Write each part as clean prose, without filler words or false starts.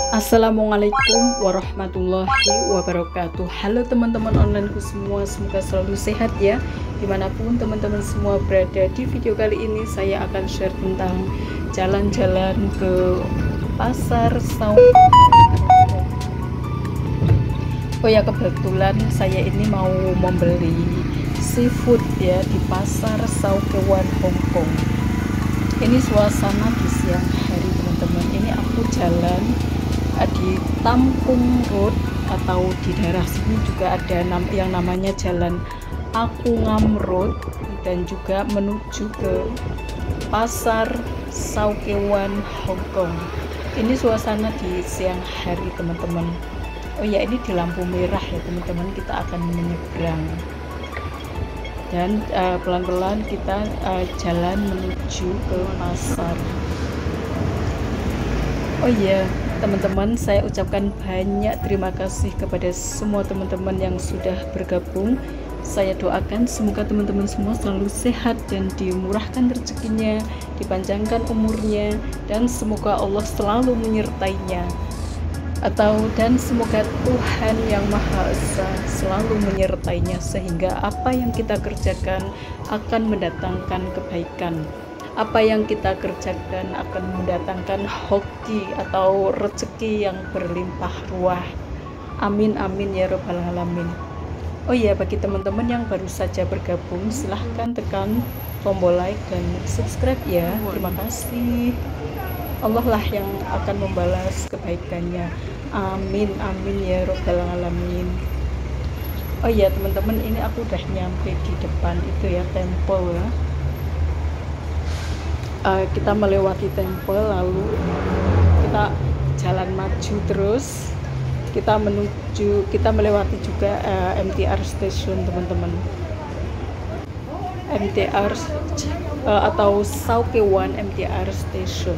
Assalamualaikum warahmatullahi wabarakatuh. Halo teman-teman onlineku semua, semoga selalu sehat ya dimanapun teman-teman semua berada. Di video kali ini saya akan share tentang jalan-jalan ke pasar Saukewan. Oh ya, kebetulan saya ini mau membeli seafood ya di pasar Saukewan Hongkong. Ini suasana di siang hari teman-teman. Ini aku jalan di Tampung Road, atau di daerah sini juga ada yang namanya Jalan Akungam Road, dan juga menuju ke pasar Saukewan Hongkong. Ini suasana di siang hari teman-teman. Oh ya, ini di lampu merah ya teman-teman, kita akan menyeberang dan pelan-pelan kita jalan menuju ke pasar. Oh iya teman-teman, saya ucapkan banyak terima kasih kepada semua teman-teman yang sudah bergabung. Saya doakan semoga teman-teman semua selalu sehat dan dimurahkan rezekinya, dipanjangkan umurnya, dan semoga Allah selalu menyertainya. Dan semoga Tuhan yang Maha Esa selalu menyertainya, sehingga apa yang kita kerjakan akan mendatangkan kebaikan. Apa yang kita kerjakan akan mendatangkan hoki atau rezeki yang berlimpah ruah. Amin amin ya robbal alamin. Oh iya, bagi teman-teman yang baru saja bergabung, silahkan tekan tombol like dan subscribe ya. Terima kasih. Allah lah yang akan membalas kebaikannya. Amin amin ya robbal alamin. Oh iya teman-teman, ini aku udah nyampe di depan itu ya, temple ya. Kita melewati temple, lalu kita jalan maju terus, kita melewati juga MTR station teman-teman. MTR atau Saukewan MTR station.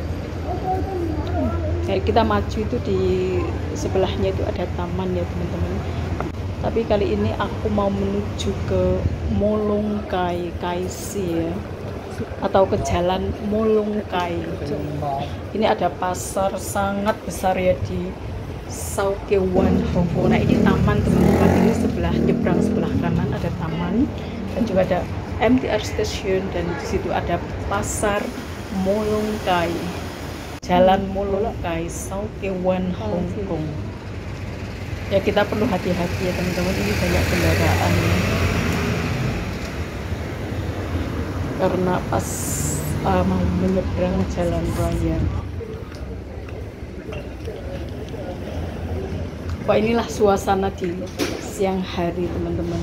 Kita maju itu, di sebelahnya itu ada taman ya teman-teman. Tapi kali ini aku mau menuju ke Molongkai Kaisi ya, atau ke Jalan Molongkai. Ini ada pasar sangat besar ya di Saukewan Hongkong. Nah ini taman teman-teman, ini nyebrang sebelah kanan ada taman, dan juga ada MTR station, dan di situ ada pasar Molongkai, Jalan Molongkai Saukewan Hongkong. Ya kita perlu hati-hati ya teman-teman, ini banyak kendaraan ya. Karena pas mau menyeberang jalan raya. Wah, inilah suasana di siang hari teman-teman.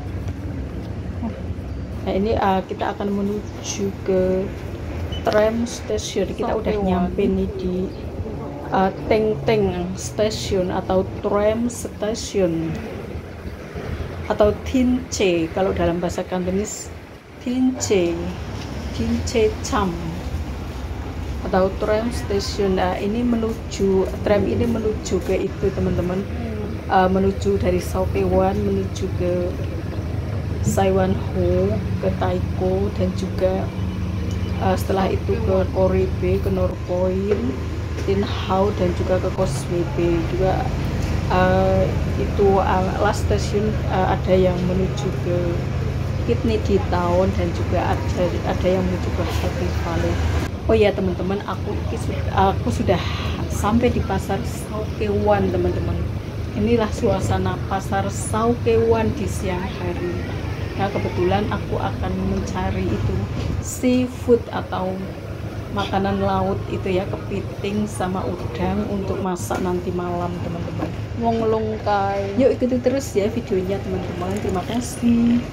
Nah ini kita akan menuju ke tram station. Kita udah nyampe nih di Teng Teng station atau tram station, atau Tince kalau dalam bahasa Kantonis, Tince Cham atau tram station. Nah, ini tram ini menuju ke itu teman-teman, menuju dari Saukewan menuju ke Saiwanho, ke Taiko, dan juga setelah itu ke Koribe, ke Norpoint, Tin Hau, dan juga ke Causeway Bay. Juga itu last station ada yang menuju ke Kidney di Town, dan juga ada yang menuju ke Happy Valley. Oh ya teman-teman, aku sudah sampai di pasar Saukewan teman-teman. Inilah suasana pasar Saukewan di siang hari. Nah kebetulan aku akan mencari itu seafood atau makanan laut itu ya, kepiting sama udang untuk masak nanti malam teman-teman. Molongkai. Yuk ikuti terus ya videonya teman-teman. Terima kasih.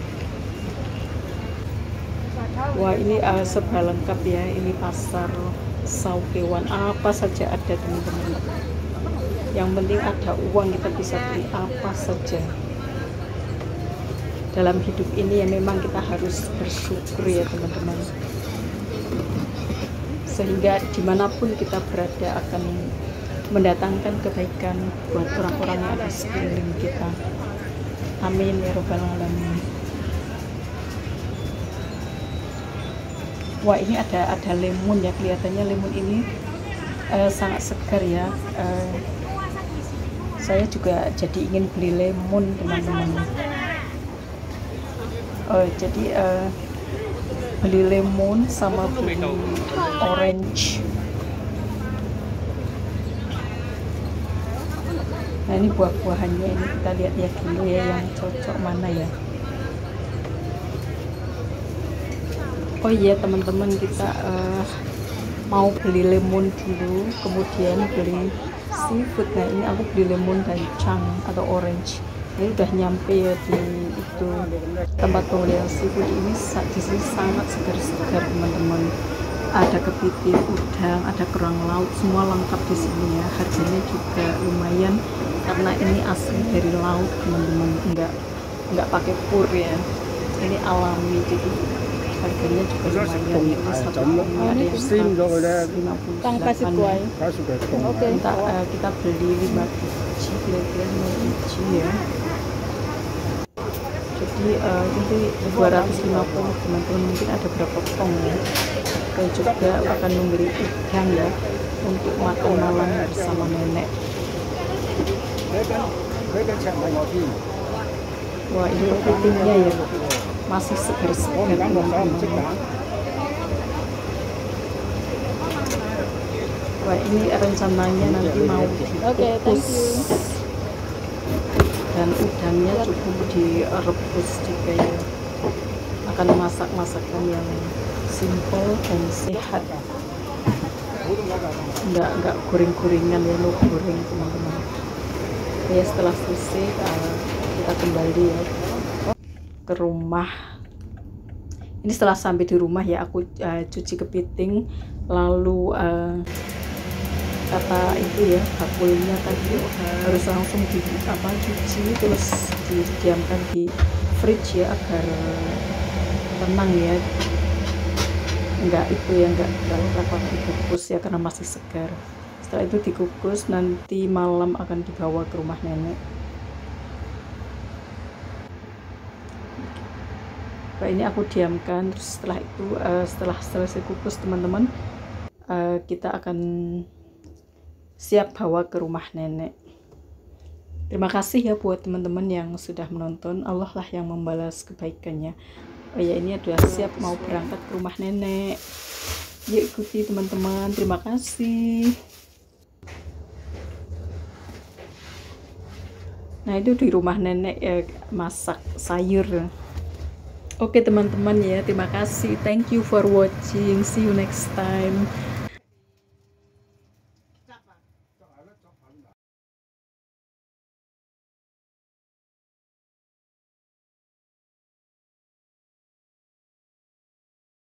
Wah ini serba lengkap ya, ini pasar Saukewan, apa saja ada teman-teman. Yang penting ada uang, kita bisa beli apa saja. Dalam hidup ini ya memang kita harus bersyukur ya teman-teman, sehingga dimanapun kita berada akan mendatangkan kebaikan buat orang-orang yang ada di sekeliling kita. Amin ya robbal alamin. Wah ini ada lemon ya, kelihatannya lemon ini sangat segar ya. Saya juga jadi ingin beli lemon teman-teman. Jadi beli lemon sama beli orange. Nah ini buah-buahannya, ini kita lihat-lihat dulu ya yang cocok mana ya. Oh iya teman-teman, kita mau beli lemon dulu, kemudian beli seafood. Nah ini aku beli lemon dan chang atau orange. Ini udah nyampe ya di itu tempat pembelian seafood ini. Di sini sangat segar-segar teman-teman. Ada kepiting, udang, ada kerang laut, semua lengkap di sini ya. Harganya juga lumayan karena ini asli dari laut teman-teman, nggak pakai pur ya. Ini alami, jadi harganya juga lumayan. Ini satu ada yang 158. Oke, kita beli 5 biji, kira-kira 5 biji ya. Jadi ini 250 teman-teman, mungkin ada berapa pong ya. Dan juga akan membeli udang ya untuk makan malam bersama nenek. Wah ini kepitingnya ya, masih segar-segar teman-teman. Wah ini rencananya nanti mau dikukus. Dan udangnya cukup direbus juga ya. Akan masak masakan yang simple dan sehat, nggak goreng-gorengan ya, no goreng teman-teman. Ya setelah selesai kita kembali ya ke rumah. Ini setelah sampai di rumah ya, aku cuci kepiting, lalu kata itu ya, bakulnya tadi harus langsung cuci, terus didiamkan di fridge ya agar tenang ya, enggak terlalu dikukus ya karena masih segar. Setelah itu dikukus, nanti malam akan dibawa ke rumah nenek. Nah, ini aku diamkan, terus setelah itu setelah selesai kukus teman-teman, kita akan siap bawa ke rumah nenek. Terima kasih ya buat teman-teman yang sudah menonton. Allah lah yang membalas kebaikannya. Oh ya, ini udah siap mau berangkat ke rumah nenek. Yuk ikuti teman-teman. Terima kasih. Nah itu di rumah nenek ya, masak sayur. Oke teman-teman ya, terima kasih. Thank you for watching. See you next time.